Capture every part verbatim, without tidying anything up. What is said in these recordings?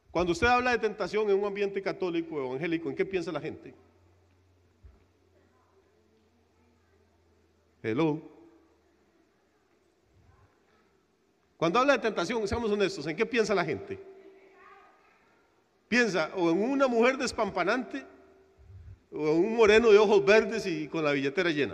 Cuando usted habla de tentación en un ambiente católico o evangélico, ¿en qué piensa la gente? Hello. Cuando habla de tentación, seamos honestos, ¿en qué piensa la gente? Piensa o en una mujer despampanante o en un moreno de ojos verdes y con la billetera llena.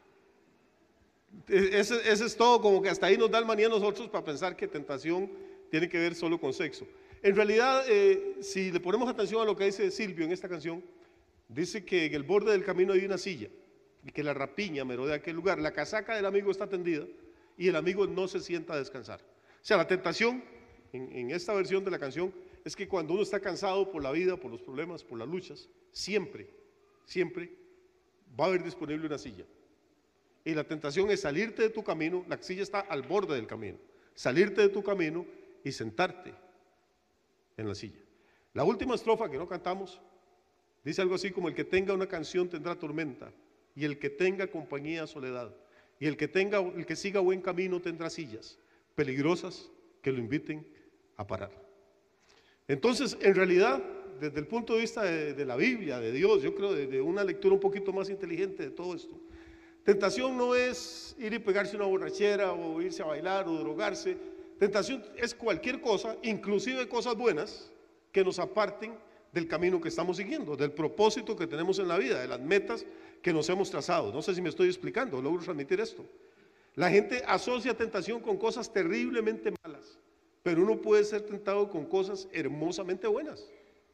Ese, ese es todo, como que hasta ahí nos da el manía a nosotros para pensar que tentación tiene que ver solo con sexo. En realidad, eh, si le ponemos atención a lo que dice Silvio en esta canción, dice que en el borde del camino hay una silla y que la rapiña merodea aquel lugar, la casaca del amigo está tendida y el amigo no se sienta a descansar. O sea, la tentación en, en esta versión de la canción es que cuando uno está cansado por la vida, por los problemas, por las luchas, siempre, siempre va a haber disponible una silla. Y la tentación es salirte de tu camino, la silla está al borde del camino, salirte de tu camino y sentarte en la silla. La última estrofa que no cantamos dice algo así como: el que tenga una canción tendrá tormenta, y el que tenga compañía soledad, y el que tenga, el que siga buen camino tendrá sillas peligrosas que lo inviten a parar. Entonces, en realidad, desde el punto de vista de, de la Biblia, de Dios, yo creo de, de una lectura un poquito más inteligente de todo esto, tentación no es ir y pegarse una borrachera o irse a bailar o drogarse. Tentación es cualquier cosa, inclusive cosas buenas, que nos aparten del camino que estamos siguiendo, del propósito que tenemos en la vida, de las metas que nos hemos trazado. No sé si me estoy explicando, logro transmitir esto. La gente asocia tentación con cosas terriblemente malas, pero uno puede ser tentado con cosas hermosamente buenas,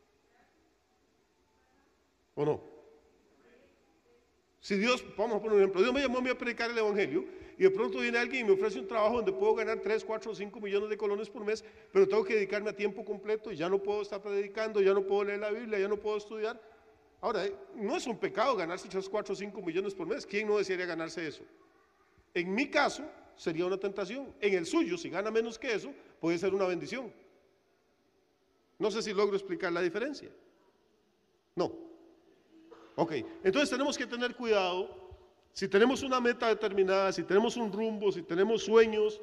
¿o no? Si Dios, vamos a poner un ejemplo, Dios me llamó a mí a predicar el evangelio y de pronto viene alguien y me ofrece un trabajo donde puedo ganar tres, cuatro o cinco millones de colones por mes, pero tengo que dedicarme a tiempo completo y ya no puedo estar predicando, ya no puedo leer la Biblia, ya no puedo estudiar. Ahora, no es un pecado ganarse tres, cuatro o cinco millones por mes. ¿Quién no desearía ganarse eso? En mi caso sería una tentación. En el suyo, si gana menos que eso, puede ser una bendición. No sé si logro explicar la diferencia. No. Ok, entonces tenemos que tener cuidado. Si tenemos una meta determinada, si tenemos un rumbo, si tenemos sueños,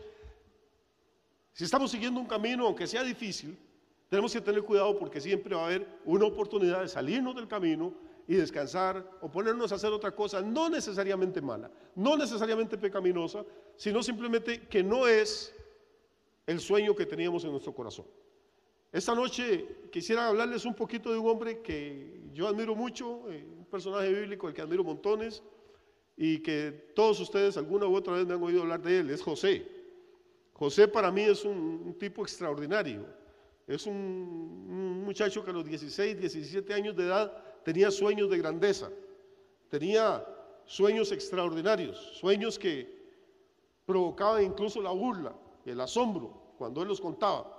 si estamos siguiendo un camino, aunque sea difícil, tenemos que tener cuidado porque siempre va a haber una oportunidad de salirnos del camino y descansar o ponernos a hacer otra cosa, no necesariamente mala, no necesariamente pecaminosa, sino simplemente que no es el sueño que teníamos en nuestro corazón. Esta noche quisiera hablarles un poquito de un hombre que yo admiro mucho, un personaje bíblico al que admiro montones y que todos ustedes alguna u otra vez me han oído hablar de él. Es José. José para mí es un, un tipo extraordinario. Es un, un muchacho que a los dieciséis, diecisiete años de edad tenía sueños de grandeza, tenía sueños extraordinarios, sueños que provocaban incluso la burla y el asombro cuando él los contaba.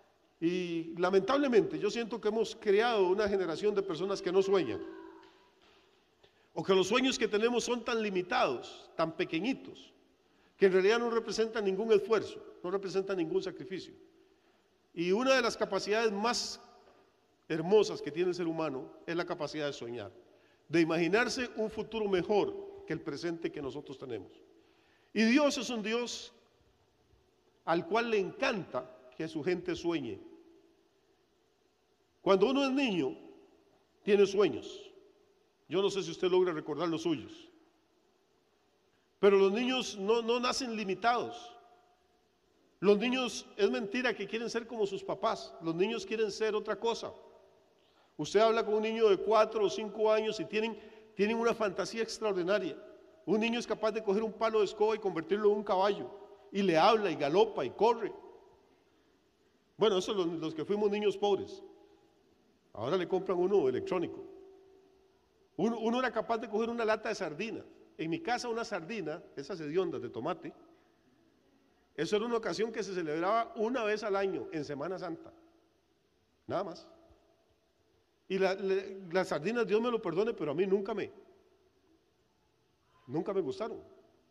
Y lamentablemente yo siento que hemos creado una generación de personas que no sueñan, o que los sueños que tenemos son tan limitados, tan pequeñitos, que en realidad no representan ningún esfuerzo, no representan ningún sacrificio. Y una de las capacidades más hermosas que tiene el ser humano es la capacidad de soñar, de imaginarse un futuro mejor que el presente que nosotros tenemos. Y Dios es un Dios al cual le encanta que su gente sueñe. Cuando uno es niño, tiene sueños. Yo no sé si usted logra recordar los suyos, pero los niños no, no nacen limitados. Los niños, es mentira que quieren ser como sus papás, los niños quieren ser otra cosa. Usted habla con un niño de cuatro o cinco años y tienen, tienen una fantasía extraordinaria. Un niño es capaz de coger un palo de escoba y convertirlo en un caballo, y le habla y galopa y corre. Bueno, eso los, los que fuimos niños pobres. Ahora le compran uno electrónico. Uno, uno era capaz de coger una lata de sardinas. En mi casa una sardina, esas hediondas de tomate, eso era una ocasión que se celebraba una vez al año en Semana Santa, nada más. Y la, le, las sardinas, Dios me lo perdone, pero a mí nunca me, nunca me gustaron.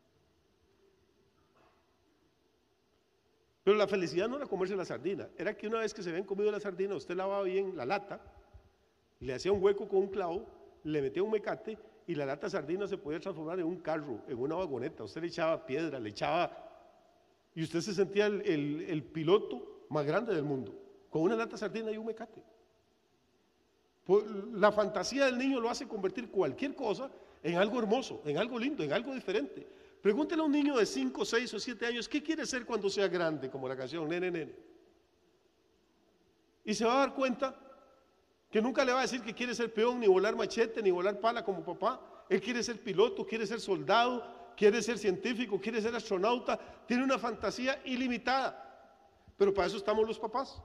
Pero la felicidad no era comerse la sardina, era que una vez que se habían comido la sardina, usted lavaba bien la lata, le hacía un hueco con un clavo, le metía un mecate y la lata de sardina se podía transformar en un carro, en una vagoneta. Usted le echaba piedra, le echaba, y usted se sentía el, el, el piloto más grande del mundo. con una lata de sardina y un mecate. La fantasía del niño lo hace convertir cualquier cosa en algo hermoso, en algo lindo, en algo diferente. Pregúntele a un niño de cinco, seis o siete años, ¿qué quiere ser cuando sea grande? Como la canción, nene, nene. Y se va a dar cuenta que nunca le va a decir que quiere ser peón, ni volar machete, ni volar pala como papá. Él quiere ser piloto, quiere ser soldado, quiere ser científico, quiere ser astronauta. Tiene una fantasía ilimitada. Pero para eso estamos los papás.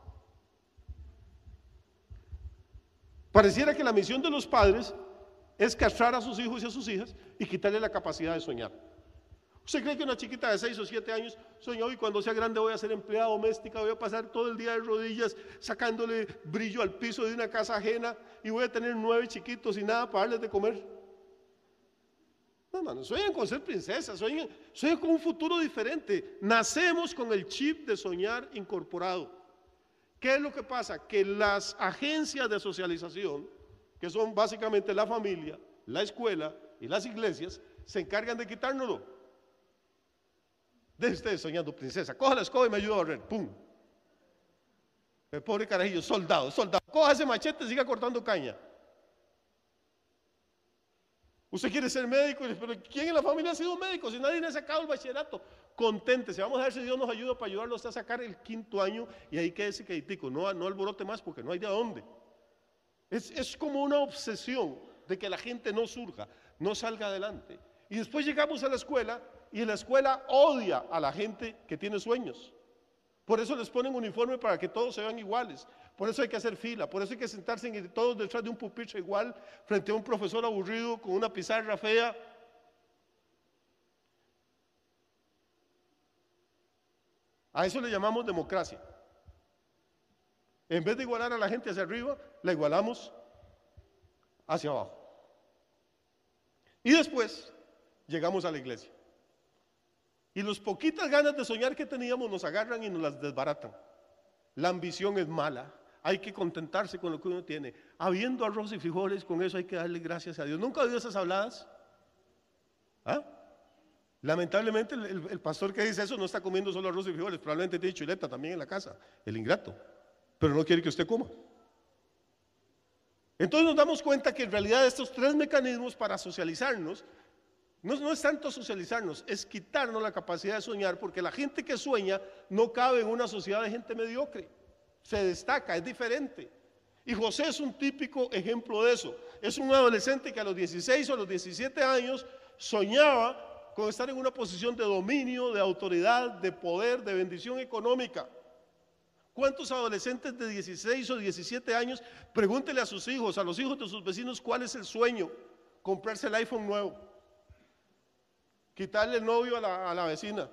Pareciera que la misión de los padres es castrar a sus hijos y a sus hijas y quitarle la capacidad de soñar. ¿Usted cree que una chiquita de seis o siete años soñó y cuando sea grande voy a ser empleada doméstica, voy a pasar todo el día de rodillas sacándole brillo al piso de una casa ajena y voy a tener nueve chiquitos y nada para darles de comer? No, hermano, sueñan con ser princesas, sueñan, sueñan con un futuro diferente. Nacemos con el chip de soñar incorporado. ¿Qué es lo que pasa? Que las agencias de socialización, que son básicamente la familia, la escuela y las iglesias, se encargan de quitárnoslo. Deje ustedes soñando princesa, coja la escoba y me ayuda a barrer, pum. El pobre carajillo, soldado, soldado, coja ese machete y siga cortando caña. Usted quiere ser médico, pero ¿quién en la familia ha sido médico? Si nadie le ha sacado el bachillerato, conténtese, vamos a ver si Dios nos ayuda para ayudarlo a sacar el quinto año y ahí quédese queditico, no, no alborote más porque no hay de dónde. Es, es como una obsesión de que la gente no surja, no salga adelante. Y después llegamos a la escuela y la escuela odia a la gente que tiene sueños. Por eso les ponen uniforme para que todos se vean iguales. Por eso hay que hacer fila, por eso hay que sentarse en, todos detrás de un pupitre igual, frente a un profesor aburrido con una pizarra fea. A eso le llamamos democracia. En vez de igualar a la gente hacia arriba, la igualamos hacia abajo. Y después llegamos a la iglesia. Y las poquitas ganas de soñar que teníamos nos agarran y nos las desbaratan. La ambición es mala. Hay que contentarse con lo que uno tiene. Habiendo arroz y frijoles, con eso hay que darle gracias a Dios. ¿Nunca ha oído esas habladas? ¿Ah? Lamentablemente el, el, el pastor que dice eso no está comiendo solo arroz y frijoles, probablemente tiene chuleta también en la casa, el ingrato, pero no quiere que usted coma. Entonces nos damos cuenta que en realidad estos tres mecanismos para socializarnos, no, no es tanto socializarnos, es quitarnos la capacidad de soñar, porque la gente que sueña no cabe en una sociedad de gente mediocre, se destaca, es diferente. Y José es un típico ejemplo de eso. Es un adolescente que a los dieciséis o a los diecisiete años soñaba con estar en una posición de dominio, de autoridad, de poder, de bendición económica. ¿Cuántos adolescentes de dieciséis o diecisiete años, pregúntele a sus hijos, a los hijos de sus vecinos, cuál es el sueño? Comprarse el iPhone nuevo, quitarle el novio a la, a la vecina.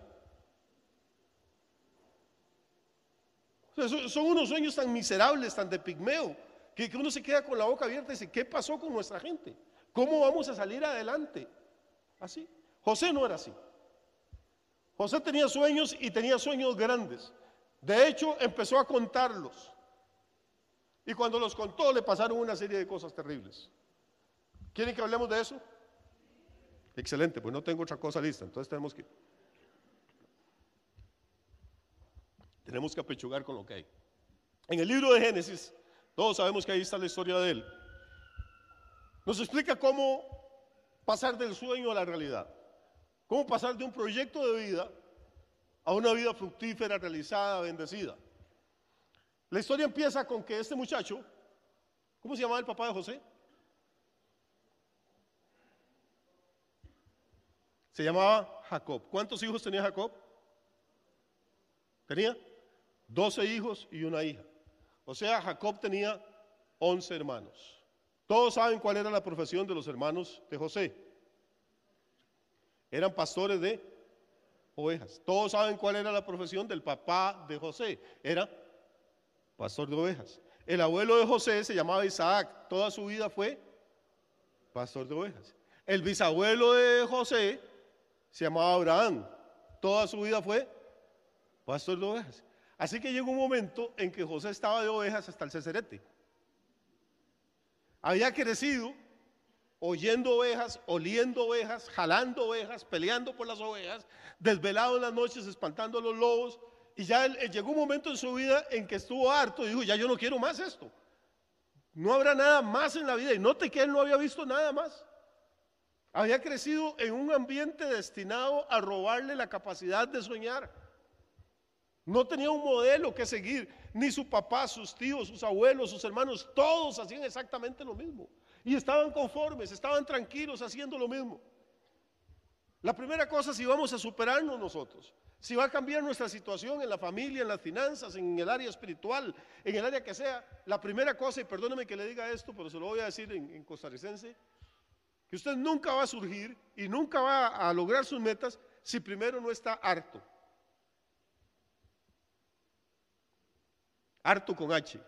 O sea, son, son unos sueños tan miserables, tan de pigmeo, que, que uno se queda con la boca abierta y dice, ¿qué pasó con nuestra gente? ¿Cómo vamos a salir adelante? Así. José no era así. José tenía sueños y tenía sueños grandes. De hecho, empezó a contarlos. Y cuando los contó, le pasaron una serie de cosas terribles. ¿Quieren que hablemos de eso? Excelente, pues no tengo otra cosa lista, entonces tenemos que tenemos que apechugar con lo que hay. En el libro de Génesis, todos sabemos que ahí está la historia de él. Nos explica cómo pasar del sueño a la realidad. Cómo pasar de un proyecto de vida a una vida fructífera, realizada, bendecida. La historia empieza con que este muchacho, ¿cómo se llamaba el papá de José? Se llamaba Jacob. ¿Cuántos hijos tenía Jacob? Tenía doce hijos y una hija. O sea, Jacob tenía once hermanos. Todos saben cuál era la profesión de los hermanos de José. Eran pastores de ovejas. Todos saben cuál era la profesión del papá de José. Era pastor de ovejas. El abuelo de José se llamaba Isaac. Toda su vida fue pastor de ovejas. El bisabuelo de José se llamaba Abraham. Toda su vida fue pastor de ovejas. Así que llegó un momento en que José estaba de ovejas hasta el cecerete. Había crecido oyendo ovejas, oliendo ovejas, jalando ovejas, peleando por las ovejas, desvelado en las noches, espantando a los lobos Y ya él, él llegó un momento en su vida en que estuvo harto y dijo, ya yo no quiero más esto. No habrá nada más en la vida. Y note que él no había visto nada más. Había crecido en un ambiente destinado a robarle la capacidad de soñar. No tenía un modelo que seguir, ni su papá, sus tíos, sus abuelos, sus hermanos, todos hacían exactamente lo mismo. Y estaban conformes, estaban tranquilos haciendo lo mismo. La primera cosa, si vamos a superarnos nosotros, si va a cambiar nuestra situación en la familia, en las finanzas, en el área espiritual, en el área que sea, la primera cosa, y perdóneme que le diga esto, pero se lo voy a decir en, en costarricense, que usted nunca va a surgir y nunca va a lograr sus metas si primero no está harto. Harto con H.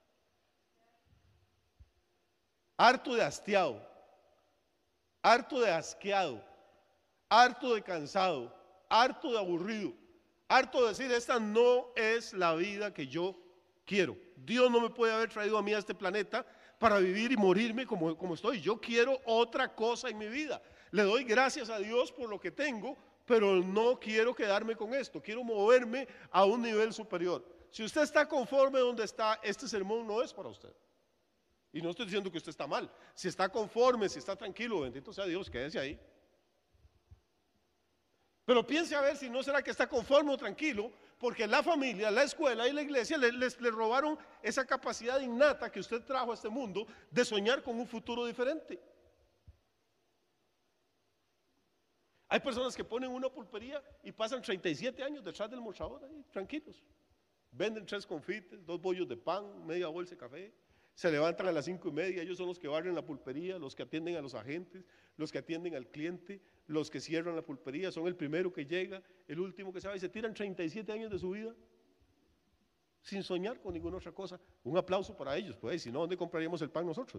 Harto de hastiado. Harto de asqueado. Harto de cansado. Harto de aburrido. Harto de decir, esta no es la vida que yo quiero. Dios no me puede haber traído a mí a este planeta para vivir y morirme como, como estoy. Yo quiero otra cosa en mi vida. Le doy gracias a Dios por lo que tengo, pero no quiero quedarme con esto. Quiero moverme a un nivel superior. Si usted está conforme donde está, este sermón no es para usted. Y no estoy diciendo que usted está mal. Si está conforme, si está tranquilo, bendito sea Dios, quédese ahí. Pero piense a ver si no será que está conforme o tranquilo, porque la familia, la escuela y la iglesia le, les, le robaron esa capacidad innata que usted trajo a este mundo de soñar con un futuro diferente. Hay personas que ponen una pulpería y pasan treinta y siete años detrás del mostrador ahí, tranquilos. Venden tres confites, dos bollos de pan, media bolsa de café. Se levantan a las cinco y media, ellos son los que barren la pulpería, los que atienden a los agentes, los que atienden al cliente, los que cierran la pulpería, son el primero que llega, el último que se va y se tiran treinta y siete años de su vida sin soñar con ninguna otra cosa. Un aplauso para ellos, pues, si no, ¿dónde compraríamos el pan nosotros?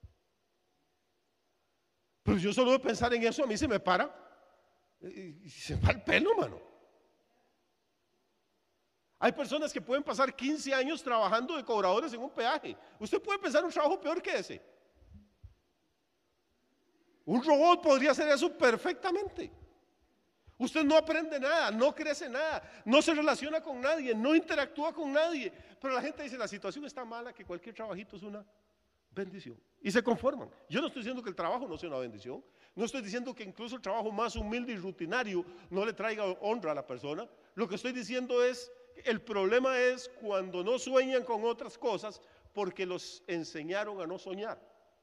Pero yo solo de pensar en eso a mí se me para y se me va el pelo, mano. Hay personas que pueden pasar quince años trabajando de cobradores en un peaje. Usted puede pensar un trabajo peor que ese. Un robot podría hacer eso perfectamente. Usted no aprende nada, no crece nada, no se relaciona con nadie, no interactúa con nadie. Pero la gente dice, la situación está mala, que cualquier trabajito es una bendición. Y se conforman. Yo no estoy diciendo que el trabajo no sea una bendición. No estoy diciendo que incluso el trabajo más humilde y rutinario no le traiga honra a la persona. Lo que estoy diciendo es, el problema es cuando no sueñan con otras cosas porque los enseñaron a no soñar.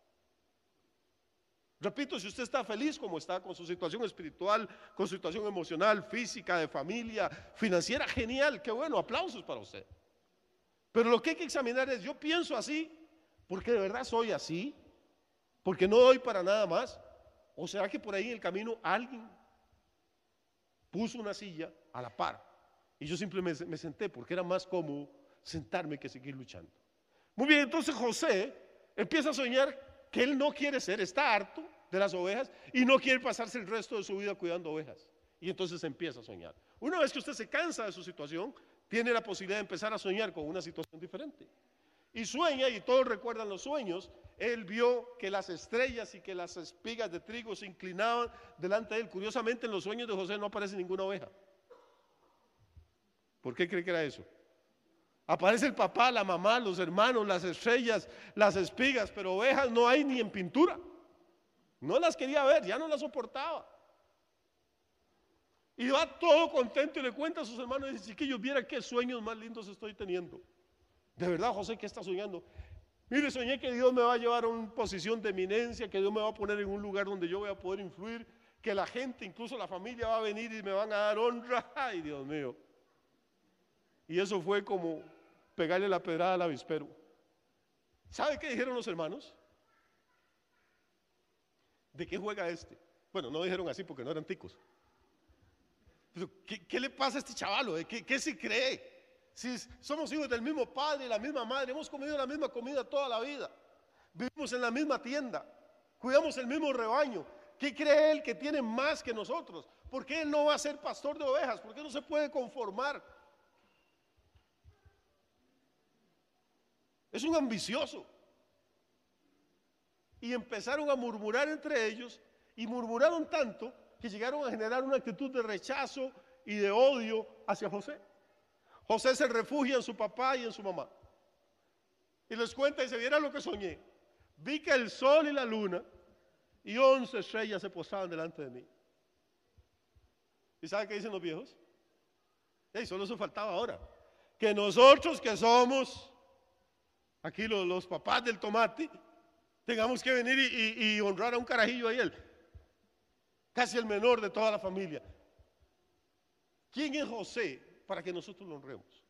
Repito, si usted está feliz como está con su situación espiritual, con su situación emocional, física, de familia, financiera, genial, qué bueno, aplausos para usted. Pero lo que hay que examinar es, yo pienso así porque de verdad soy así, porque no doy para nada más, o será que por ahí en el camino alguien puso una silla a la par y yo simplemente me senté porque era más cómodo sentarme que seguir luchando. Muy bien, entonces José empieza a soñar que él no quiere ser, está harto de las ovejas y no quiere pasarse el resto de su vida cuidando ovejas. Y entonces empieza a soñar. Una vez que usted se cansa de su situación, tiene la posibilidad de empezar a soñar con una situación diferente. Y sueña, y todos recuerdan los sueños, él vio que las estrellas y que las espigas de trigo se inclinaban delante de él. Curiosamente, en los sueños de José no aparece ninguna oveja. ¿Por qué cree que era eso? Aparece el papá, la mamá, los hermanos, las estrellas, las espigas, pero ovejas no hay ni en pintura. No las quería ver, ya no las soportaba. Y va todo contento y le cuenta a sus hermanos y dice, chiquillos, viera qué sueños más lindos estoy teniendo. De verdad, José, ¿qué está soñando? Mire, soñé que Dios me va a llevar a una posición de eminencia, que Dios me va a poner en un lugar donde yo voy a poder influir, que la gente, incluso la familia, va a venir y me van a dar honra. Ay, Dios mío. Y eso fue como pegarle la pedrada al avispero. ¿Sabe qué dijeron los hermanos? ¿De qué juega este? Bueno, no dijeron así porque no eran ticos. Pero, ¿qué, qué le pasa a este chavalo? ¿Qué, qué se cree? Si somos hijos del mismo padre y la misma madre, hemos comido la misma comida toda la vida, vivimos en la misma tienda, cuidamos el mismo rebaño. ¿Qué cree él que tiene más que nosotros? ¿Por qué él no va a ser pastor de ovejas? ¿Por qué no se puede conformar? Es un ambicioso. Y empezaron a murmurar entre ellos y murmuraron tanto que llegaron a generar una actitud de rechazo y de odio hacia José. José se refugia en su papá y en su mamá. Y les cuenta y se viera lo que soñé. Vi que el sol y la luna y once estrellas se postraban delante de mí. ¿Y sabe qué dicen los viejos? Hey, solo eso faltaba ahora. Que nosotros que somos aquí los, los papás del tomate, tengamos que venir y, y, y honrar a un carajillo ahí, él, casi el menor de toda la familia. ¿Quién es José para que nosotros lo honremos?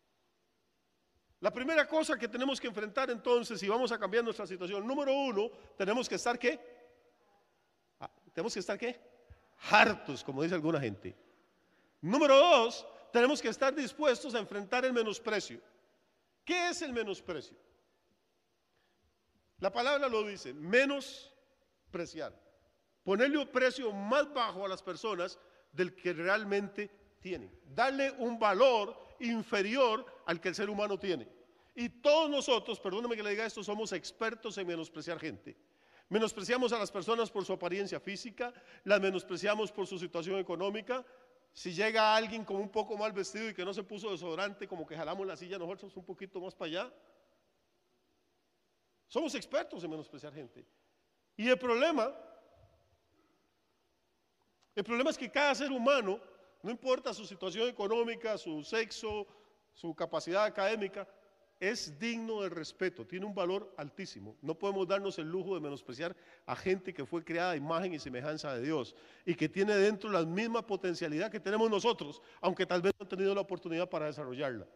La primera cosa que tenemos que enfrentar entonces, si vamos a cambiar nuestra situación, número uno, tenemos que estar ¿qué? Ah, tenemos que estar ¿qué? Hartos, como dice alguna gente. Número dos, tenemos que estar dispuestos a enfrentar el menosprecio. ¿Qué es el menosprecio? La palabra lo dice, menospreciar. Ponerle un precio más bajo a las personas del que realmente tienen. Darle un valor inferior al que el ser humano tiene. Y todos nosotros, perdóneme que le diga esto, somos expertos en menospreciar gente. Menospreciamos a las personas por su apariencia física, las menospreciamos por su situación económica. Si llega alguien con un poco mal vestido y que no se puso desodorante, como que jalamos la silla nosotros un poquito más para allá. Somos expertos en menospreciar gente. Y el problema, el problema es que cada ser humano, no importa su situación económica, su sexo, su capacidad académica, es digno de respeto, tiene un valor altísimo. No podemos darnos el lujo de menospreciar a gente que fue creada a imagen y semejanza de Dios y que tiene dentro la misma potencialidad que tenemos nosotros, aunque tal vez no han tenido la oportunidad para desarrollarla.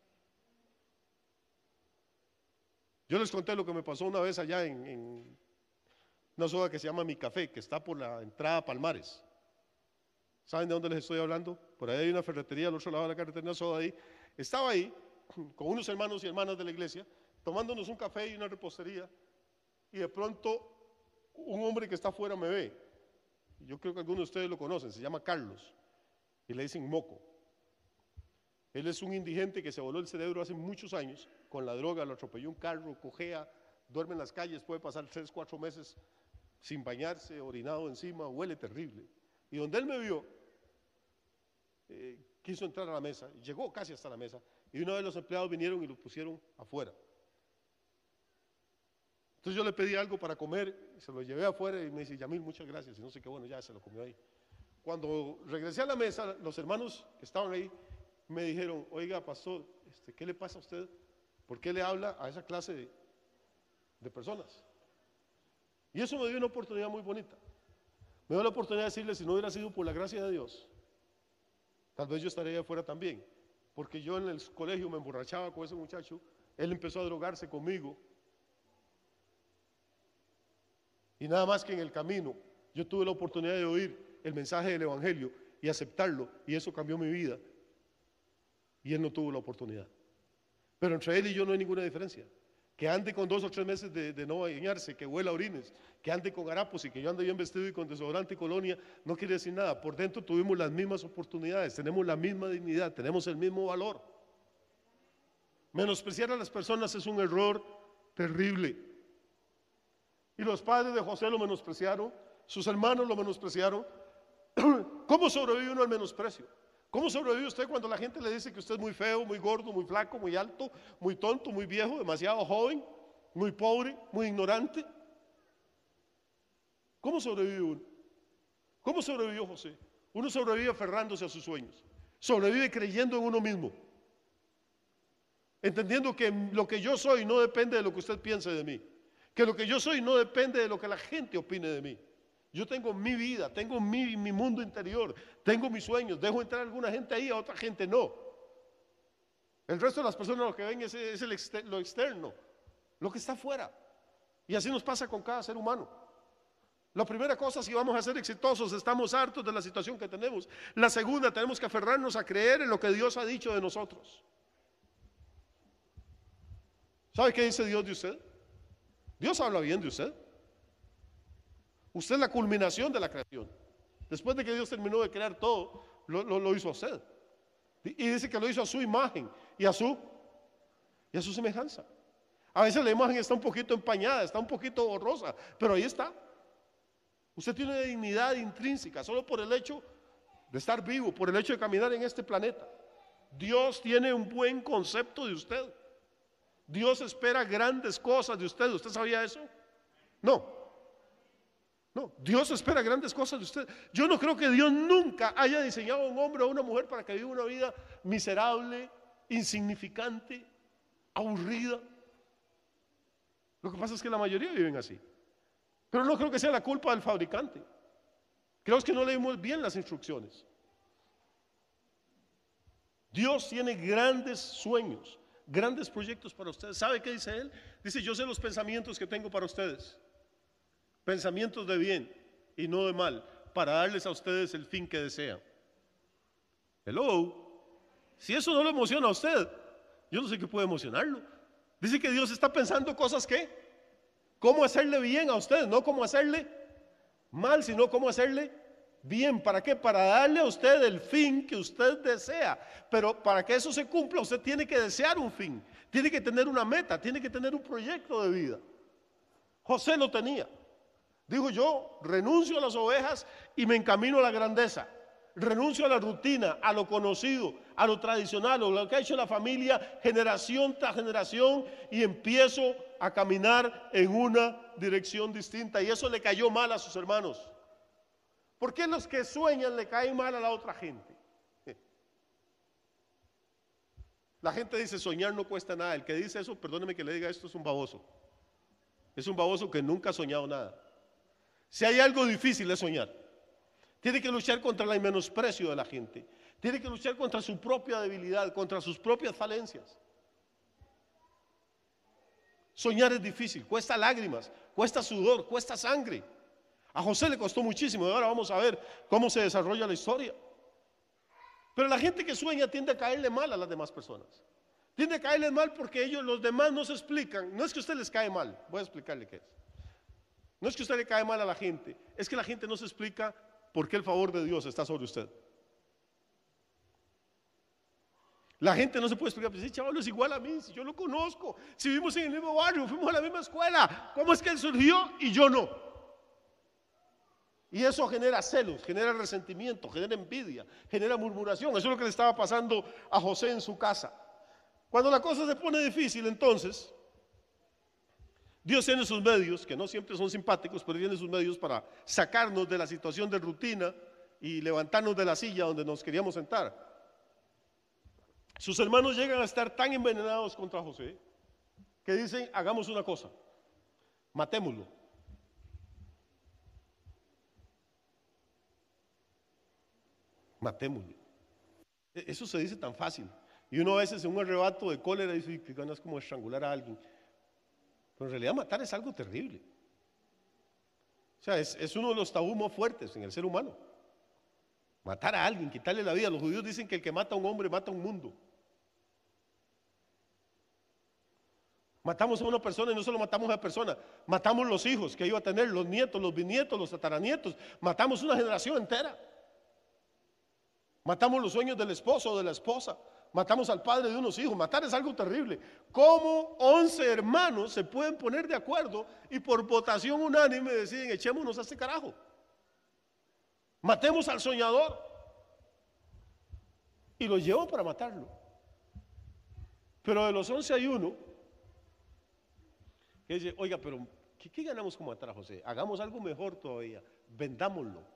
Yo les conté lo que me pasó una vez allá en, en una soda que se llama Mi Café, que está por la entrada a Palmares. ¿Saben de dónde les estoy hablando? Por ahí hay una ferretería al otro lado de la carretera, una soda ahí. Estaba ahí con unos hermanos y hermanas de la iglesia, tomándonos un café y una repostería, y de pronto un hombre que está afuera me ve. Yo creo que algunos de ustedes lo conocen, se llama Carlos, y le dicen Moco. Él es un indigente que se voló el cerebro hace muchos años, con la droga, lo atropelló un carro, cojea, duerme en las calles, puede pasar tres, cuatro meses sin bañarse, orinado encima, huele terrible. Y donde él me vio, eh, quiso entrar a la mesa, llegó casi hasta la mesa, y una vez los empleados vinieron y lo pusieron afuera. Entonces yo le pedí algo para comer, se lo llevé afuera y me dice, Yamil, muchas gracias, y no sé qué, bueno, ya se lo comió ahí. Cuando regresé a la mesa, los hermanos que estaban ahí me dijeron, oiga, pastor, este, ¿qué le pasa a usted? ¿Por qué le habla a esa clase de, de personas? Y eso me dio una oportunidad muy bonita. Me dio la oportunidad de decirle, si no hubiera sido por la gracia de Dios, tal vez yo estaría afuera también. Porque yo en el colegio me emborrachaba con ese muchacho, él empezó a drogarse conmigo. Y nada más que en el camino, yo tuve la oportunidad de oír el mensaje del evangelio y aceptarlo, y eso cambió mi vida. Y él no tuvo la oportunidad. Pero entre él y yo no hay ninguna diferencia. Que ande con dos o tres meses de, de no bañarse, que huela orines, que ande con harapos y que yo ande bien vestido y con desodorante y colonia, no quiere decir nada. Por dentro tuvimos las mismas oportunidades, tenemos la misma dignidad, tenemos el mismo valor. Menospreciar a las personas es un error terrible. Y los padres de José lo menospreciaron, sus hermanos lo menospreciaron. ¿Cómo sobrevive uno al menosprecio? ¿Cómo sobrevive usted cuando la gente le dice que usted es muy feo, muy gordo, muy flaco, muy alto, muy tonto, muy viejo, demasiado joven, muy pobre, muy ignorante? ¿Cómo sobrevive uno? ¿Cómo sobrevivió José? Uno sobrevive aferrándose a sus sueños, sobrevive creyendo en uno mismo, entendiendo que lo que yo soy no depende de lo que usted piense de mí, que lo que yo soy no depende de lo que la gente opine de mí. Yo tengo mi vida, tengo mi, mi mundo interior, tengo mis sueños, dejo entrar a alguna gente ahí, a otra gente no. El resto de las personas lo que ven es, es el exter, lo externo, lo que está afuera. Y así nos pasa con cada ser humano. La primera cosa, si vamos a ser exitosos, estamos hartos de la situación que tenemos. La segunda, tenemos que aferrarnos a creer en lo que Dios ha dicho de nosotros. ¿Sabe qué dice Dios de usted? Dios habla bien de usted. Usted es la culminación de la creación. Después de que Dios terminó de crear todo, lo, lo, lo hizo a usted. Y dice que lo hizo a su imagen y a su, y a su semejanza. A veces la imagen está un poquito empañada, está un poquito borrosa, pero ahí está. Usted tiene una dignidad intrínseca solo por el hecho de estar vivo, por el hecho de caminar en este planeta. Dios tiene un buen concepto de usted. Dios espera grandes cosas de usted. ¿Usted sabía eso? No. No, Dios espera grandes cosas de usted. Yo no creo que Dios nunca haya diseñado a un hombre o a una mujer para que viva una vida miserable, insignificante, aburrida. Lo que pasa es que la mayoría viven así. Pero no creo que sea la culpa del fabricante. Creo que no leímos bien las instrucciones. Dios tiene grandes sueños, grandes proyectos para ustedes. ¿Sabe qué dice Él? Dice: yo sé los pensamientos que tengo para ustedes. Pensamientos de bien y no de mal, para darles a ustedes el fin que desean. Hello. Si eso no lo emociona a usted, yo no sé qué puede emocionarlo. Dice que Dios está pensando cosas que, cómo hacerle bien a usted, no cómo hacerle mal, sino cómo hacerle bien. ¿Para qué? Para darle a usted el fin que usted desea. Pero para que eso se cumpla, usted tiene que desear un fin, tiene que tener una meta, tiene que tener un proyecto de vida. José lo tenía. Dijo: yo renuncio a las ovejas y me encamino a la grandeza. Renuncio a la rutina, a lo conocido, a lo tradicional, a lo que ha hecho la familia generación tras generación, y empiezo a caminar en una dirección distinta. Y eso le cayó mal a sus hermanos. ¿Por qué los que sueñan le caen mal a la otra gente? La gente dice: soñar no cuesta nada. El que dice eso, perdóneme que le diga esto, es un baboso. Es un baboso que nunca ha soñado nada. Si hay algo difícil es soñar. Tiene que luchar contra el menosprecio de la gente. Tiene que luchar contra su propia debilidad, contra sus propias falencias. Soñar es difícil, cuesta lágrimas, cuesta sudor, cuesta sangre. A José le costó muchísimo y ahora vamos a ver cómo se desarrolla la historia. Pero la gente que sueña tiende a caerle mal a las demás personas. Tiende a caerle mal porque ellos, los demás, no se explican. No es que a usted les cae mal, voy a explicarle qué es. No es que a usted le cae mal a la gente, es que la gente no se explica por qué el favor de Dios está sobre usted. La gente no se puede explicar: pues ese chaval es igual a mí, si yo lo conozco, si vivimos en el mismo barrio, fuimos a la misma escuela, ¿cómo es que él surgió y yo no? Y eso genera celos, genera resentimiento, genera envidia, genera murmuración. Eso es lo que le estaba pasando a José en su casa. Cuando la cosa se pone difícil, entonces Dios tiene sus medios, que no siempre son simpáticos, pero tiene sus medios para sacarnos de la situación de rutina y levantarnos de la silla donde nos queríamos sentar. Sus hermanos llegan a estar tan envenenados contra José que dicen: hagamos una cosa, matémoslo. Matémoslo. Eso se dice tan fácil. Y uno a veces en un arrebato de cólera dice que ganas como estrangular a alguien. Pero en realidad matar es algo terrible. O sea, es, es uno de los tabús más fuertes en el ser humano. Matar a alguien, quitarle la vida. Los judíos dicen que el que mata a un hombre mata a un mundo. Matamos a una persona y no solo matamos a la persona, matamos los hijos que iba a tener, los nietos, los bisnietos, los tataranietos. Matamos una generación entera. Matamos los sueños del esposo o de la esposa. Matamos al padre de unos hijos. Matar es algo terrible. ¿Cómo once hermanos se pueden poner de acuerdo y por votación unánime deciden: echémonos a este carajo? Matemos al soñador. Y lo llevan para matarlo. Pero de los once hay uno que dice: oiga, pero ¿qué, qué ganamos con matar a José? Hagamos algo mejor todavía. Vendámoslo.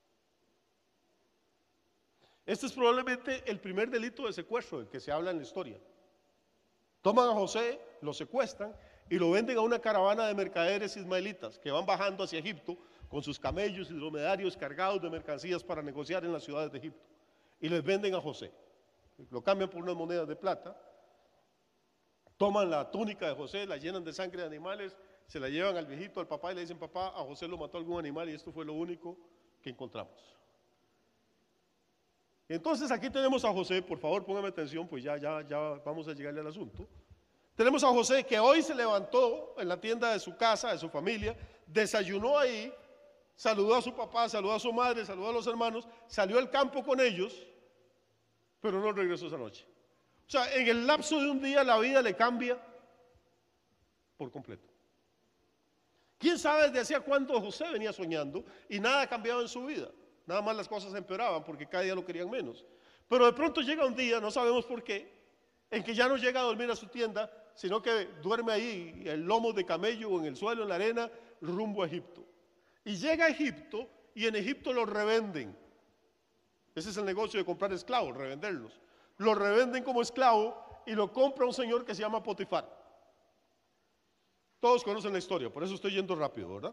Este es probablemente el primer delito de secuestro del que se habla en la historia. Toman a José, lo secuestran y lo venden a una caravana de mercaderes ismaelitas que van bajando hacia Egipto con sus camellos y dromedarios cargados de mercancías para negociar en las ciudades de Egipto. Y les venden a José. Lo cambian por unas monedas de plata. Toman la túnica de José, la llenan de sangre de animales, se la llevan al viejito, al papá, y le dicen: papá, a José lo mató algún animal y esto fue lo único que encontramos. Entonces aquí tenemos a José, por favor póngame atención, pues ya, ya, ya vamos a llegarle al asunto. Tenemos a José que hoy se levantó en la tienda de su casa, de su familia, desayunó ahí, saludó a su papá, saludó a su madre, saludó a los hermanos, salió al campo con ellos, pero no regresó esa noche. O sea, en el lapso de un día la vida le cambia por completo. ¿Quién sabe desde hacía cuánto José venía soñando y nada ha cambiado en su vida? Nada más las cosas empeoraban porque cada día lo querían menos. Pero de pronto llega un día, no sabemos por qué, en que ya no llega a dormir a su tienda, sino que duerme ahí en lomos de camello o en el suelo, en la arena, rumbo a Egipto. Y llega a Egipto y en Egipto los revenden. Ese es el negocio de comprar esclavos, revenderlos. Los revenden como esclavo y lo compra un señor que se llama Potifar. Todos conocen la historia, por eso estoy yendo rápido, ¿verdad?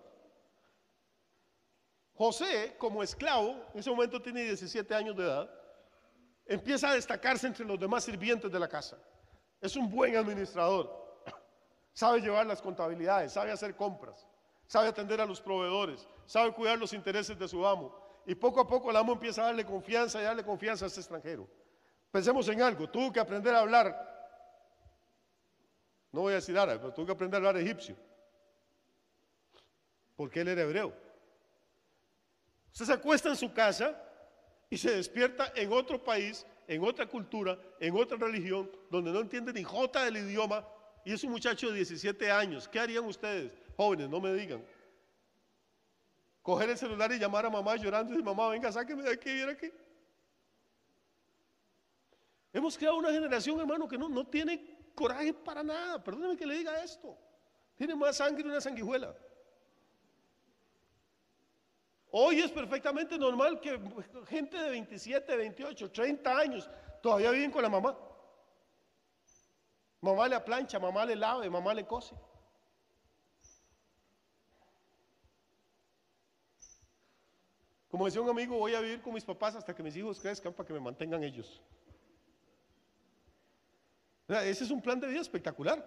José, como esclavo, en ese momento tiene diecisiete años de edad, empieza a destacarse entre los demás sirvientes de la casa. Es un buen administrador, sabe llevar las contabilidades, sabe hacer compras, sabe atender a los proveedores, sabe cuidar los intereses de su amo. Y poco a poco el amo empieza a darle confianza y darle confianza a este extranjero. Pensemos en algo, tuvo que aprender a hablar, no voy a decir árabe, pero tuvo que aprender a hablar egipcio, porque él era hebreo. Usted se acuesta en su casa y se despierta en otro país, en otra cultura, en otra religión, donde no entiende ni jota del idioma, y es un muchacho de diecisiete años. ¿Qué harían ustedes, jóvenes? No me digan. Coger el celular y llamar a mamá llorando y decir: mamá, venga, sáqueme de aquí, viene aquí. Hemos creado una generación, hermano, que no, no tiene coraje para nada. Perdóneme que le diga esto. Tiene más sangre que una sanguijuela. Hoy es perfectamente normal que gente de veintisiete, veintiocho, treinta años todavía viven con la mamá. Mamá le aplancha, mamá le lave, mamá le cose. Como decía un amigo, voy a vivir con mis papás hasta que mis hijos crezcan para que me mantengan ellos. Ese es un plan de vida espectacular.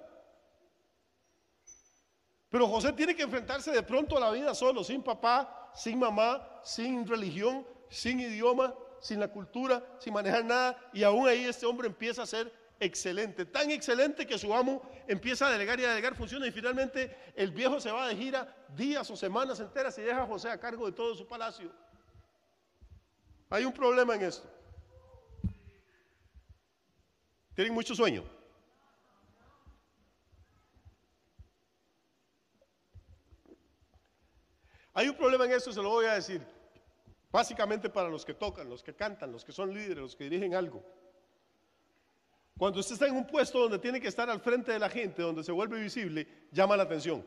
Pero José tiene que enfrentarse de pronto a la vida solo, sin papá, sin mamá, sin religión, sin idioma, sin la cultura, sin manejar nada. Y aún ahí este hombre empieza a ser excelente, tan excelente que su amo empieza a delegar y a delegar funciones. Y finalmente el viejo se va de gira días o semanas enteras y deja a José a cargo de todo su palacio. Hay un problema en esto. ¿Tienen mucho sueño? Hay un problema en esto, se lo voy a decir. Básicamente para los que tocan, los que cantan, los que son líderes, los que dirigen algo. Cuando usted está en un puesto donde tiene que estar al frente de la gente, donde se vuelve visible, llama la atención.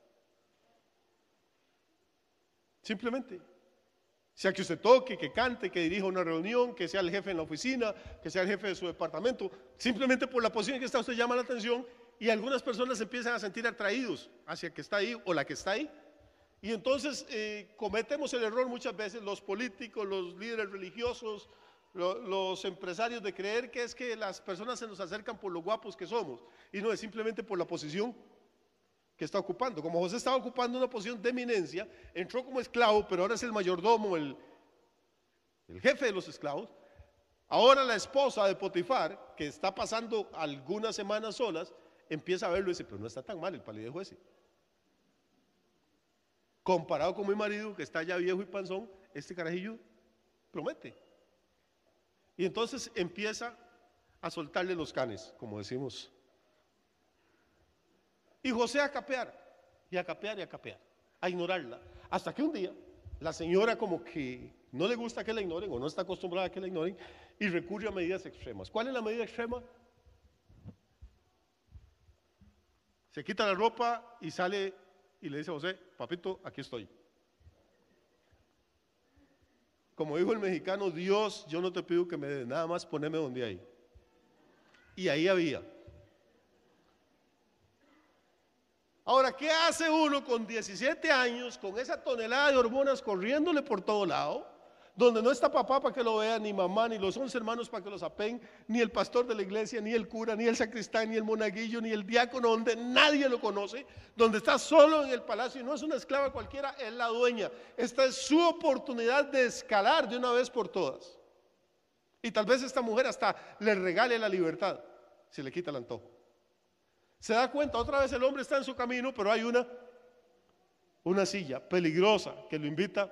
Simplemente. Sea que usted toque, que cante, que dirija una reunión, que sea el jefe en la oficina, que sea el jefe de su departamento, simplemente por la posición en que está usted llama la atención y algunas personas se empiezan a sentir atraídos hacia el que está ahí o la que está ahí. Y entonces eh, cometemos el error muchas veces, los políticos, los líderes religiosos, lo, los empresarios, de creer que es que las personas se nos acercan por lo guapos que somos y no es simplemente por la posición que está ocupando. Como José estaba ocupando una posición de eminencia, entró como esclavo, pero ahora es el mayordomo, el, el jefe de los esclavos. Ahora la esposa de Potifar, que está pasando algunas semanas solas, empieza a verlo y dice: pero no está tan mal el palidejo ese. Comparado con mi marido, que está ya viejo y panzón, este carajillo promete. Y entonces empieza a soltarle los canes, como decimos. Y José a capear, y a capear, y a capear, a ignorarla. Hasta que un día, la señora como que no le gusta que la ignoren, o no está acostumbrada a que la ignoren, y recurre a medidas extremas. ¿Cuál es la medida extrema? Se quita la ropa y sale y le dice a José: papito, aquí estoy. Como dijo el mexicano: Dios, yo no te pido que me des, nada más poneme donde hay. Y ahí había. Ahora, ¿qué hace uno con diecisiete años, con esa tonelada de hormonas corriéndole por todo lado, donde no está papá para que lo vea, ni mamá, ni los once hermanos para que lo sapen, ni el pastor de la iglesia, ni el cura, ni el sacristán, ni el monaguillo, ni el diácono, donde nadie lo conoce, donde está solo en el palacio y no es una esclava cualquiera, es la dueña? Esta es su oportunidad de escalar de una vez por todas. Y tal vez esta mujer hasta le regale la libertad si le quita el antojo. Se da cuenta, otra vez el hombre está en su camino, pero hay una, una silla peligrosa que lo invita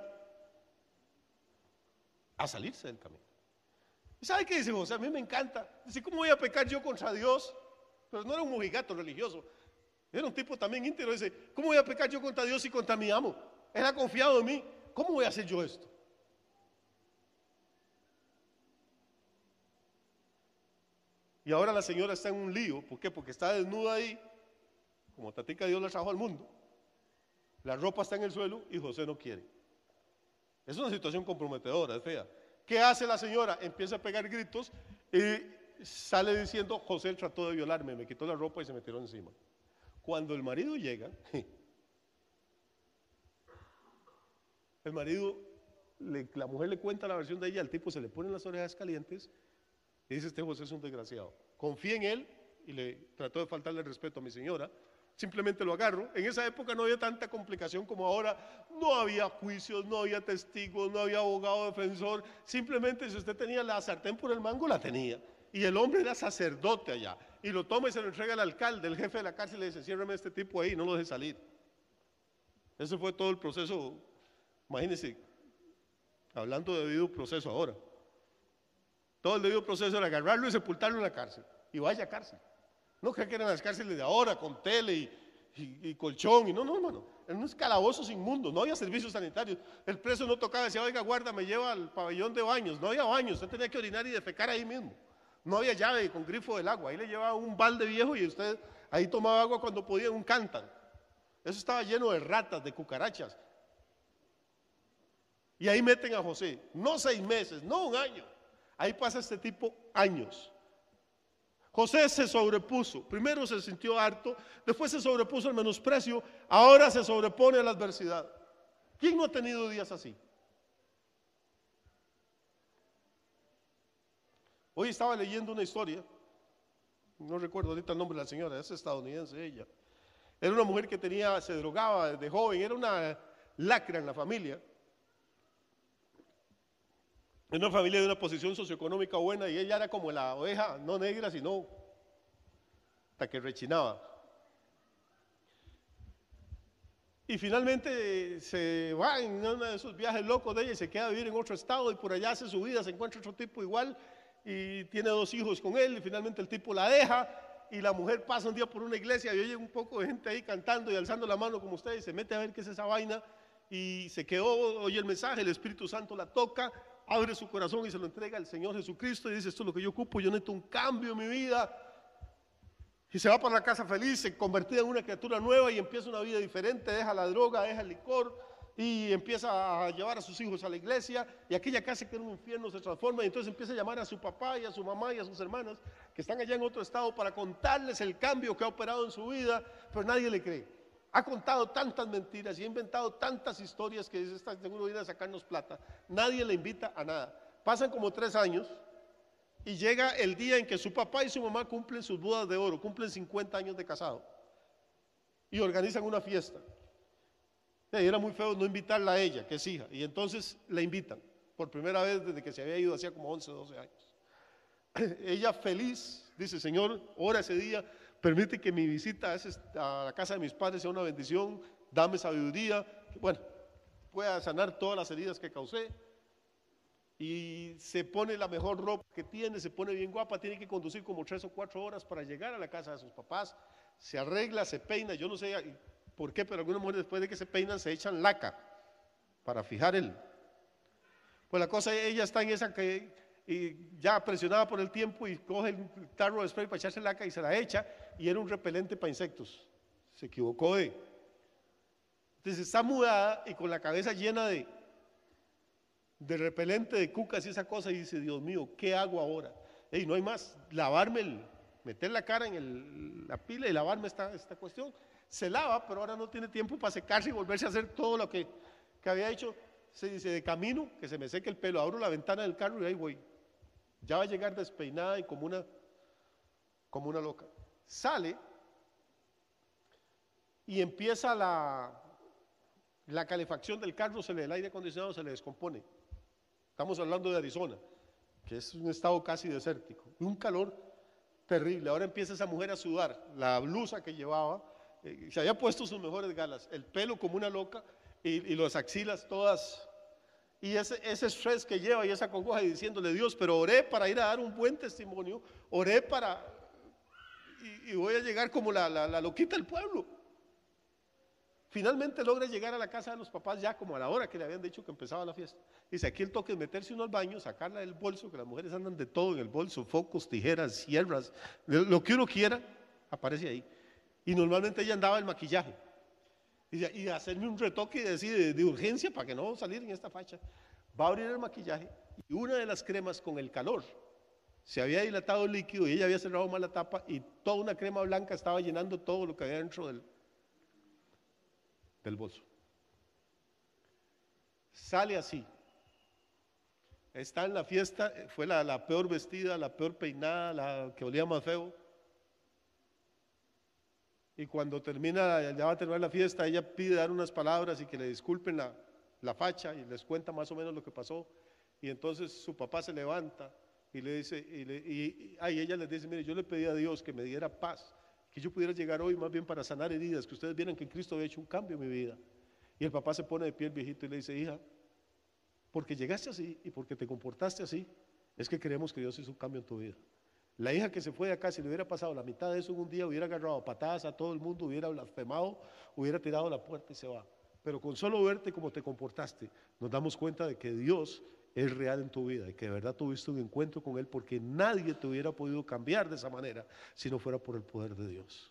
a salirse del camino. ¿Y sabe qué dice José? A mí me encanta. Dice: ¿cómo voy a pecar yo contra Dios? Pero no era un mojigato religioso, era un tipo también íntegro. Dice: ¿cómo voy a pecar yo contra Dios y contra mi amo? Él ha confiado en mí. ¿Cómo voy a hacer yo esto? Y ahora la señora está en un lío. ¿Por qué? Porque está desnuda ahí, como tatica Dios la trajo al mundo. La ropa está en el suelo y José no quiere. Es una situación comprometedora, es fea. ¿Qué hace la señora? Empieza a pegar gritos y sale diciendo: José trató de violarme, me quitó la ropa y se me tiró encima. Cuando el marido llega, el marido, le, la mujer le cuenta la versión de ella, al tipo se le ponen las orejas calientes y dice: este José es un desgraciado. Confía en él y le trató de faltarle el respeto a mi señora. Simplemente lo agarro. En esa época no había tanta complicación como ahora. No había juicios, no había testigos, no había abogado defensor. Simplemente si usted tenía la sartén por el mango, la tenía. Y el hombre era sacerdote allá. Y lo toma y se lo entrega al alcalde, el jefe de la cárcel, y le dice: ciérrame a este tipo ahí, no lo deje salir. Ese fue todo el proceso. Imagínense, hablando de debido proceso ahora. Todo el debido proceso era agarrarlo y sepultarlo en la cárcel. Y vaya a cárcel. No creo que eran las cárceles de ahora, con tele y, y, y colchón. Y no, no, hermano. Eran unos calabozos inmundos. No había servicios sanitarios. El preso no tocaba, decía: oiga, guarda, me lleva al pabellón de baños. No había baños. Usted tenía que orinar y defecar ahí mismo. No había llave con grifo del agua. Ahí le llevaba un balde viejo y usted ahí tomaba agua cuando podía en un cántaro. Eso estaba lleno de ratas, de cucarachas. Y ahí meten a José. No seis meses, no un año. Ahí pasa este tipo años. José se sobrepuso. Primero se sintió harto, después se sobrepuso al menosprecio, ahora se sobrepone a la adversidad. ¿Quién no ha tenido días así? Hoy estaba leyendo una historia, no recuerdo ahorita el nombre de la señora, es estadounidense ella. Era una mujer que tenía, se drogaba desde joven, era una lacra en la familia. En una familia de una posición socioeconómica buena, y ella era como la oveja, no negra, sino hasta que rechinaba. Y finalmente se va en uno de esos viajes locos de ella y se queda a vivir en otro estado, y por allá hace su vida, se encuentra otro tipo igual y tiene dos hijos con él, y finalmente el tipo la deja y la mujer pasa un día por una iglesia y oye un poco de gente ahí cantando y alzando la mano como ustedes, y se mete a ver qué es esa vaina y se quedó, oye el mensaje, el Espíritu Santo la toca, abre su corazón y se lo entrega al Señor Jesucristo y dice: esto es lo que yo ocupo, yo necesito un cambio en mi vida. Y se va para la casa feliz, se convertida en una criatura nueva y empieza una vida diferente, deja la droga, deja el licor y empieza a llevar a sus hijos a la iglesia, y aquella casa que era un infierno se transforma, y entonces empieza a llamar a su papá y a su mamá y a sus hermanas que están allá en otro estado para contarles el cambio que ha operado en su vida, pero nadie le cree. Ha contado tantas mentiras y ha inventado tantas historias que dice: está seguro viene a sacarnos plata. Nadie le invita a nada. Pasan como tres años y llega el día en que su papá y su mamá cumplen sus bodas de oro, cumplen cincuenta años de casado y organizan una fiesta. Y era muy feo no invitarla a ella, que es hija, y entonces la invitan por primera vez desde que se había ido hacía como once, doce años. Ella feliz dice: Señor, ora ese día, permite que mi visita a la casa de mis padres sea una bendición, dame sabiduría, que, bueno, pueda sanar todas las heridas que causé. Y se pone la mejor ropa que tiene, se pone bien guapa, tiene que conducir como tres o cuatro horas para llegar a la casa de sus papás, se arregla, se peina, yo no sé por qué, pero algunas mujeres después de que se peinan se echan laca para fijar el... Pues la cosa, ella está en esa que... y ya presionada por el tiempo y coge el tarro de spray para echarse laca y se la echa, y era un repelente para insectos. Se equivocó de... Entonces está mudada y con la cabeza llena de, de repelente de cucas y esa cosa, y dice: Dios mío, ¿qué hago ahora? Ey, no hay más, lavarme, el, meter la cara en el, la pila y lavarme esta, esta cuestión. Se lava, pero ahora no tiene tiempo para secarse y volverse a hacer todo lo que, que había hecho. Se dice: de camino, que se me seque el pelo, abro la ventana del carro y ahí voy. Ya va a llegar despeinada y como una, como una loca. Sale y empieza la, la calefacción del carro, se le, el aire acondicionado se le descompone. Estamos hablando de Arizona, que es un estado casi desértico, un calor terrible. Ahora empieza esa mujer a sudar, la blusa que llevaba, eh, se había puesto sus mejores galas, el pelo como una loca y, y las axilas todas... Y ese, ese estrés que lleva y esa congoja, y diciéndole: Dios, pero oré para ir a dar un buen testimonio, oré para, y, y voy a llegar como la, la, la loquita del pueblo. Finalmente logra llegar a la casa de los papás ya como a la hora que le habían dicho que empezaba la fiesta. Dice, aquí el toque es meterse uno al baño, sacarla del bolso, que las mujeres andan de todo en el bolso, focos, tijeras, sierras, lo que uno quiera, aparece ahí. Y normalmente ella andaba el maquillaje. Y, y hacerme un retoque de, de, de urgencia para que no salir en esta facha. Va a abrir el maquillaje y una de las cremas con el calor se había dilatado el líquido y ella había cerrado mal la tapa y toda una crema blanca estaba llenando todo lo que había dentro del, del bolso. Sale así. Está en la fiesta, fue la, la peor vestida, la peor peinada, la que olía más feo. Y cuando termina, ya va a terminar la fiesta, ella pide dar unas palabras y que le disculpen la, la facha y les cuenta más o menos lo que pasó. Y entonces su papá se levanta y le dice, y, le, y, y ay, ella les dice, mire, yo le pedí a Dios que me diera paz, que yo pudiera llegar hoy más bien para sanar heridas, que ustedes vieran que en Cristo había hecho un cambio en mi vida. Y el papá se pone de pie el viejito y le dice, hija, porque llegaste así y porque te comportaste así, es que creemos que Dios hizo un cambio en tu vida. La hija que se fue de acá, si le hubiera pasado la mitad de eso en un día, hubiera agarrado patadas a todo el mundo, hubiera blasfemado, hubiera tirado la puerta y se va. Pero con solo verte como te comportaste, nos damos cuenta de que Dios es real en tu vida y que de verdad tuviste un encuentro con Él, porque nadie te hubiera podido cambiar de esa manera si no fuera por el poder de Dios.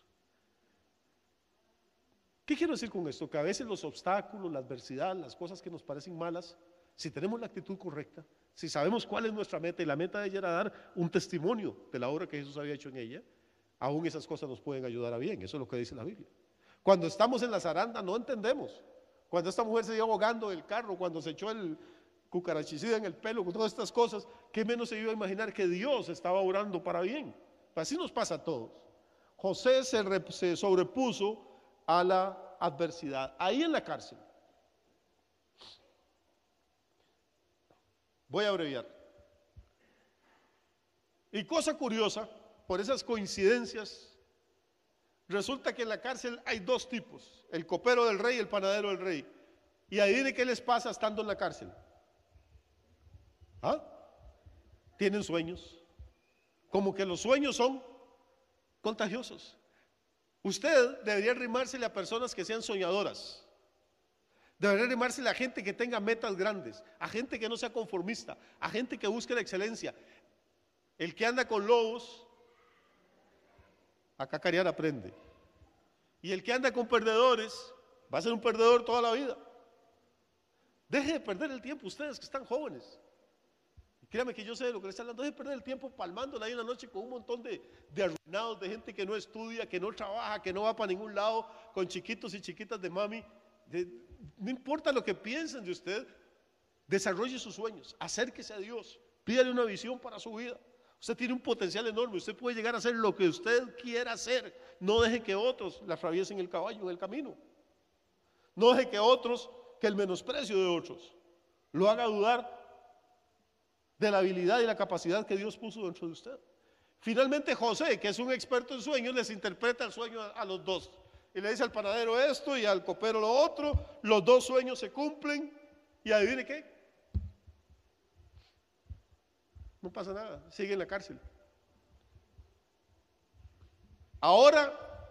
¿Qué quiero decir con esto? Que a veces los obstáculos, la adversidad, las cosas que nos parecen malas, si tenemos la actitud correcta, si sabemos cuál es nuestra meta, y la meta de ella era dar un testimonio de la obra que Jesús había hecho en ella, aún esas cosas nos pueden ayudar a bien. Eso es lo que dice la Biblia. Cuando estamos en la zaranda no entendemos. Cuando esta mujer se iba ahogando en el carro, cuando se echó el cucarachicida en el pelo, con todas estas cosas, ¿qué menos se iba a imaginar que Dios estaba orando para bien? Así nos pasa a todos. José se, re, se sobrepuso a la adversidad, ahí en la cárcel. Voy a abreviar. Y cosa curiosa, por esas coincidencias, resulta que en la cárcel hay dos tipos, el copero del rey y el panadero del rey. Y adivine qué les pasa estando en la cárcel. ¿Ah? Tienen sueños. Como que los sueños son contagiosos. Usted debería arrimársele a personas que sean soñadoras. Debería arrimársele a gente que tenga metas grandes, a gente que no sea conformista, a gente que busque la excelencia. El que anda con lobos, a cacarear aprende. Y el que anda con perdedores, va a ser un perdedor toda la vida. Deje de perder el tiempo, ustedes que están jóvenes. Créame que yo sé de lo que les está hablando. Deje de perder el tiempo palmándola ahí en la noche con un montón de, de arruinados, de gente que no estudia, que no trabaja, que no va para ningún lado, con chiquitos y chiquitas de mami. De, no importa lo que piensen de usted, desarrolle sus sueños, acérquese a Dios, pídale una visión para su vida. Usted tiene un potencial enorme, usted puede llegar a hacer lo que usted quiera hacer. No deje que otros le atraviesen el caballo en el camino. No deje que otros, que el menosprecio de otros lo haga dudar de la habilidad y la capacidad que Dios puso dentro de usted. Finalmente José, que es un experto en sueños, les interpreta el sueño a, a los dos. Y le dice al panadero esto y al copero lo otro. Los dos sueños se cumplen. Y adivine qué. No pasa nada, sigue en la cárcel. Ahora,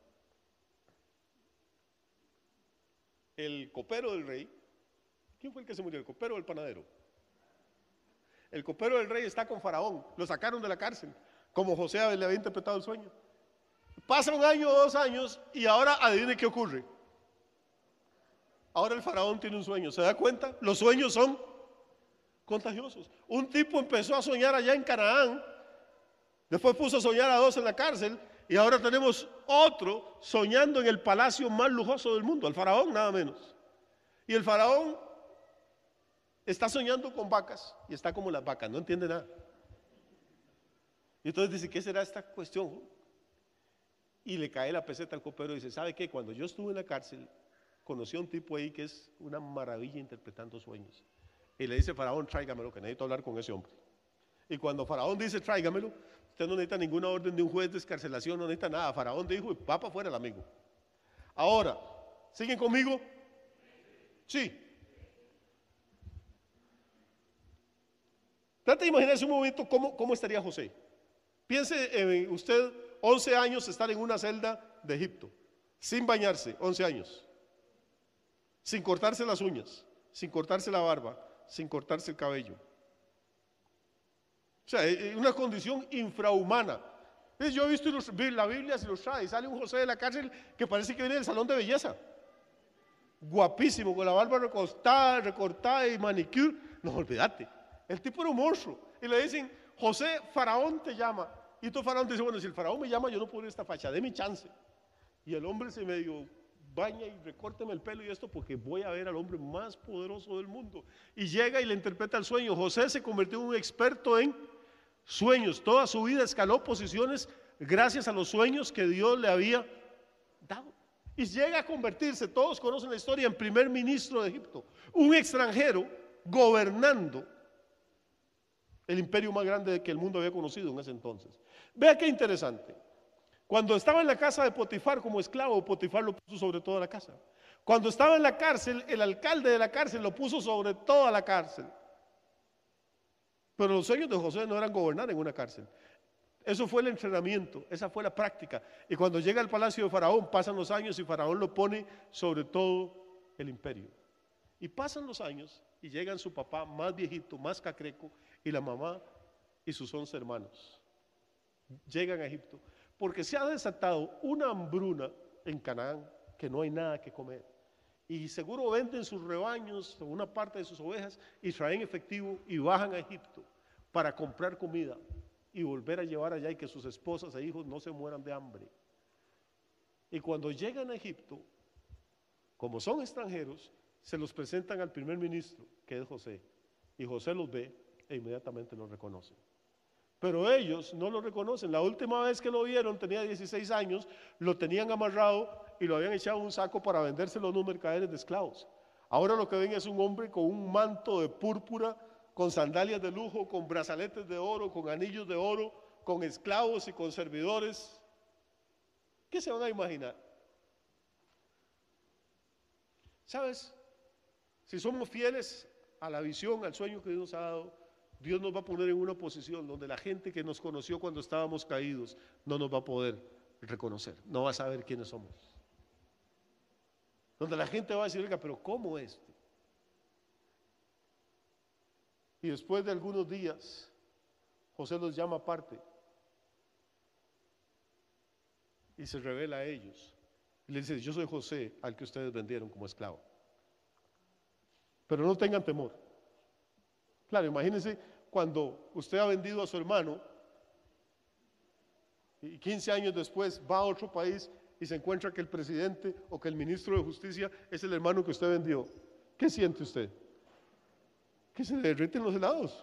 el copero del rey, ¿quién fue el que se murió? ¿El copero o el panadero? El copero del rey está con Faraón, lo sacaron de la cárcel, como José le había interpretado el sueño. Pasa un año o dos años y ahora adivine qué ocurre. Ahora el Faraón tiene un sueño, ¿se da cuenta? Los sueños son contagiosos. Un tipo empezó a soñar allá en Canaán, después puso a soñar a dos en la cárcel y ahora tenemos otro soñando en el palacio más lujoso del mundo, el Faraón nada menos. Y el Faraón está soñando con vacas y está como las vacas, no entiende nada. Y entonces dice, ¿qué será esta cuestión? Y le cae la peseta al copero y dice, ¿sabe qué? Cuando yo estuve en la cárcel, conocí a un tipo ahí que es una maravilla interpretando sueños. Y le dice, Faraón, tráigamelo, que necesito hablar con ese hombre. Y cuando Faraón dice, tráigamelo, usted no necesita ninguna orden de un juez de escarcelación, no necesita nada. Faraón dijo, y va para afuera el amigo. Ahora, ¿siguen conmigo? Sí. Trate de imaginarse un momento cómo, cómo estaría José. Piense en usted, once años, estar en una celda de Egipto, sin bañarse, once años. sin cortarse las uñas, sin cortarse la barba, sin cortarse el cabello. O sea, es una condición infrahumana. Yo he visto la Biblia ilustrada y sale un José de la cárcel que parece que viene del salón de belleza. Guapísimo, con la barba recortada, recortada y manicure. No, olvídate. El tipo era un monstruo. Y le dicen, José, Faraón te llama. Y tu Faraón dice, bueno, si el Faraón me llama, yo no puedo ir a esta facha, dé mi chance. Y el hombre se medio baña y recórteme el pelo y esto porque voy a ver al hombre más poderoso del mundo. Y llega y le interpreta el sueño. José se convirtió en un experto en sueños. Toda su vida escaló posiciones gracias a los sueños que Dios le había dado. Y llega a convertirse, todos conocen la historia, en primer ministro de Egipto. Un extranjero gobernando el imperio más grande que el mundo había conocido en ese entonces. Vea qué interesante. Cuando estaba en la casa de Potifar como esclavo, Potifar lo puso sobre toda la casa. Cuando estaba en la cárcel, el alcalde de la cárcel lo puso sobre toda la cárcel. Pero los sueños de José no eran gobernar en una cárcel. Eso fue el entrenamiento, esa fue la práctica. Y cuando llega al palacio de Faraón, pasan los años y Faraón lo pone sobre todo el imperio. Y pasan los años y llegan su papá más viejito, más cacreco, y la mamá y sus once hermanos. Llegan a Egipto, porque se ha desatado una hambruna en Canaán que no hay nada que comer. Y seguro venden sus rebaños, una parte de sus ovejas, y traen efectivo y bajan a Egipto para comprar comida y volver a llevar allá y que sus esposas e hijos no se mueran de hambre. Y cuando llegan a Egipto, como son extranjeros, se los presentan al primer ministro, que es José, y José los ve e inmediatamente los reconoce. Pero ellos no lo reconocen. La última vez que lo vieron tenía dieciséis años, lo tenían amarrado y lo habían echado en un saco para vendérselo a unos mercaderes de esclavos. Ahora lo que ven es un hombre con un manto de púrpura, con sandalias de lujo, con brazaletes de oro, con anillos de oro, con esclavos y con servidores. ¿Qué se van a imaginar? ¿Sabes? Si somos fieles a la visión, al sueño que Dios nos ha dado, Dios nos va a poner en una posición donde la gente que nos conoció cuando estábamos caídos no nos va a poder reconocer, no va a saber quiénes somos. Donde la gente va a decir, oiga, pero ¿cómo esto? Y después de algunos días, José los llama aparte y se revela a ellos. Y les dice, yo soy José al que ustedes vendieron como esclavo. Pero no tengan temor. Claro, imagínense cuando usted ha vendido a su hermano y quince años después va a otro país y se encuentra que el presidente o que el ministro de justicia es el hermano que usted vendió. ¿Qué siente usted? Que se le derriten los helados.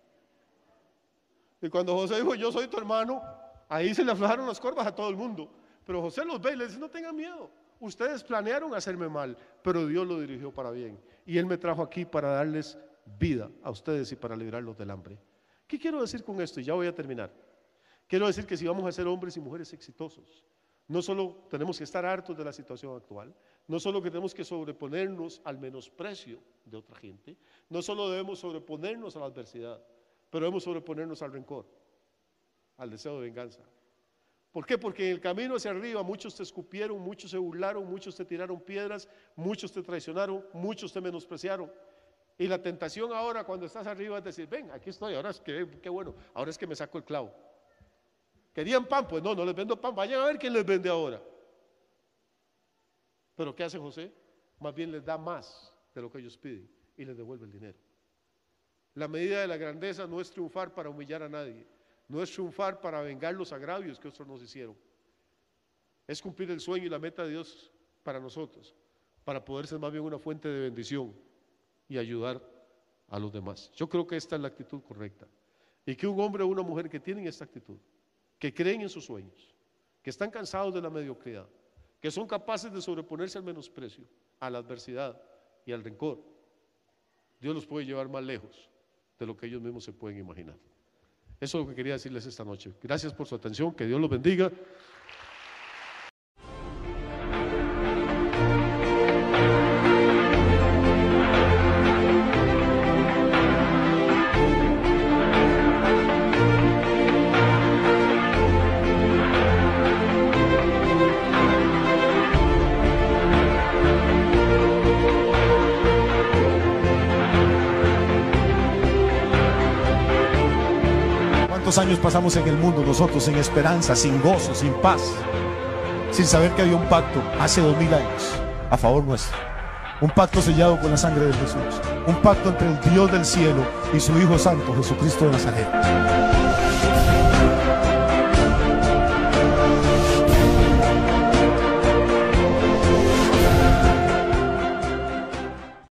Y cuando José dijo, yo soy tu hermano, ahí se le aflojaron las corvas a todo el mundo. Pero José los ve y les dice, no tengan miedo. Ustedes planearon hacerme mal, pero Dios lo dirigió para bien. Y Él me trajo aquí para darles vida a ustedes y para librarlos del hambre. ¿Qué quiero decir con esto? Y ya voy a terminar. Quiero decir que si vamos a ser hombres y mujeres exitosos, no solo tenemos que estar hartos de la situación actual, no solo que tenemos que sobreponernos al menosprecio de otra gente, no solo debemos sobreponernos a la adversidad, pero debemos sobreponernos al rencor, al deseo de venganza. ¿Por qué? Porque en el camino hacia arriba muchos te escupieron, muchos se burlaron, muchos te tiraron piedras, muchos te traicionaron, muchos te menospreciaron. Y la tentación ahora cuando estás arriba es decir, ven, aquí estoy, ahora es que, qué bueno, ahora es que me saco el clavo. ¿Querían pan? Pues no, no les vendo pan, vayan a ver quién les vende ahora. Pero ¿qué hace José? Más bien les da más de lo que ellos piden y les devuelve el dinero. La medida de la grandeza no es triunfar para humillar a nadie, no es triunfar para vengar los agravios que otros nos hicieron. Es cumplir el sueño y la meta de Dios para nosotros, para poder ser más bien una fuente de bendición y ayudar a los demás. Yo creo que esta es la actitud correcta. Y que un hombre o una mujer que tienen esta actitud, que creen en sus sueños, que están cansados de la mediocridad, que son capaces de sobreponerse al menosprecio, a la adversidad y al rencor, Dios los puede llevar más lejos de lo que ellos mismos se pueden imaginar. Eso es lo que quería decirles esta noche. Gracias por su atención, que Dios los bendiga. ¿Cuántos años pasamos en el mundo nosotros sin esperanza, sin gozo, sin paz, sin saber que había un pacto hace dos mil años a favor nuestro? Un pacto sellado con la sangre de Jesús, un pacto entre el Dios del cielo y su Hijo Santo, Jesucristo de Nazaret.